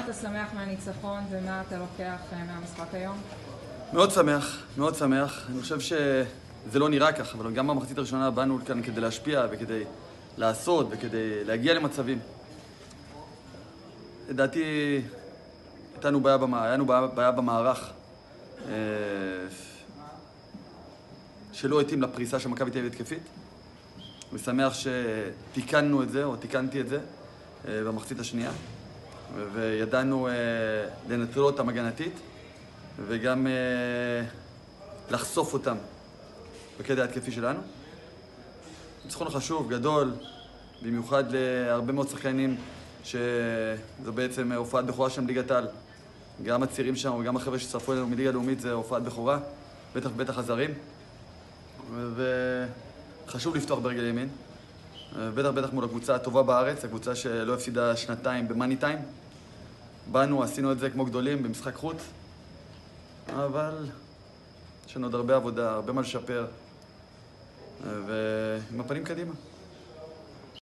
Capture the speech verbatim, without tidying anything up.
אתה שמח מהניצחון ומה אתה לוקח מהמשחק היום? מאוד שמח, מאוד שמח. אני חושב שזה לא נראה כך, אבל גם במחצית הראשונה באנו כאן כדי להשפיע וכדי לעשות וכדי להגיע למצבים. לדעתי, היינו בעיה, במע... היינו בעיה במערך אה... שלא התאים לפריסה של מכבי תל אביב התקפית. אני שמח שתיקנו את זה, או תיקנתי את זה, אה, במחצית השנייה. וידענו אה, לנטרל אותם הגנתית, וגם אה, לחשוף אותם בקטע ההתקפי שלנו. ניצחון חשוב, גדול, במיוחד להרבה מאוד שחקנים שזו בעצם הופעת בכורה שם ליגת העל. גם הצעירים שם וגם החבר'ה שצטרפו אלינו מליגה לאומית זה הופעת בכורה, בטח בטח הזרים. וחשוב לפתוח ברגל ימין. בטח בטח מול הקבוצה הטובה בארץ, הקבוצה שלא הפסידה שנתיים במאני טיים. באנו, עשינו את זה כמו גדולים במשחק חוץ, אבל יש לנו עוד הרבה עבודה, הרבה מה לשפר, ועם הפנים קדימה.